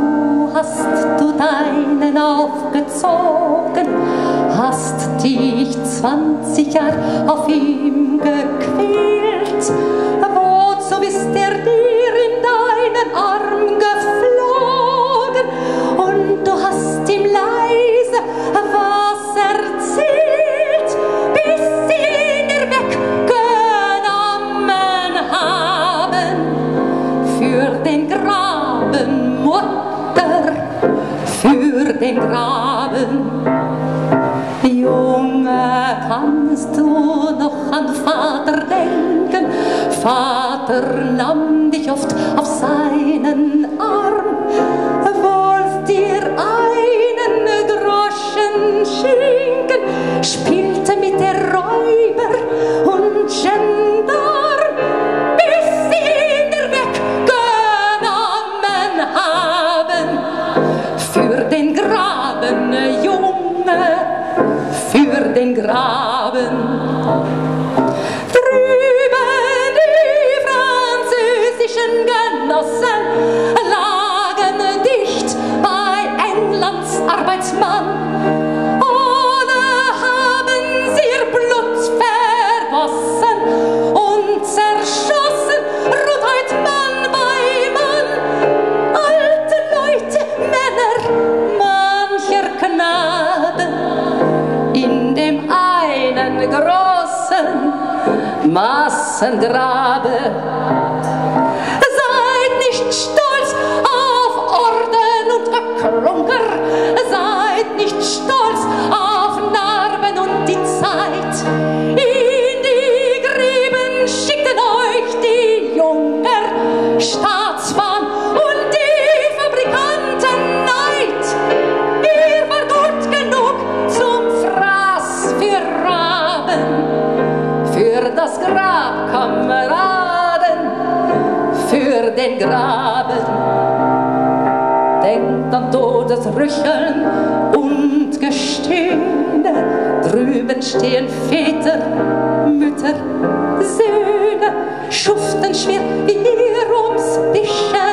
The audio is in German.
so hast du deinen aufgezogen, hast dich 20 Jahre auf ihm gequält. Wozu ist er dir in deinen Arm geflogen? Und du hast ihm leise was erzählt, bis sie ihn dir weggenommen haben. Für den Graben, Mutter, für den Graben. Junge, kannst du noch an Vater denken? Vater nahm dich oft auf seinen Arm, wollt dir einen Groschen schenken, spielte mit der Räuber und Gendarm, bis sie ihn dir weggenommen haben. Für den Graben, Junge, für den Graben. Drüben die französischen Genossen lagen dicht bei Englands Arbeitsmann. Oder haben sie ihr Blut vergossen und zerschossen, ruht heut Mann bei Mann. Alte Leute, Männer, mancher Knabe, in dem einen großen Massengrabe. Seid nicht stolz auf Orden und Klunker, seid nicht stolz auf Narben und die Zeit. In die Gräben schickten euch die Junker, Staatsmann und die Fabrikanten Neid. Ihr war gut genug zum Fraß für Raben, für das Grab, Kameraden, für den Graben. Denkt an Todesrücheln und Gestöhne, drüben stehen Väter, Mütter, Söhne, schuften schwer wie ihr ums Bücher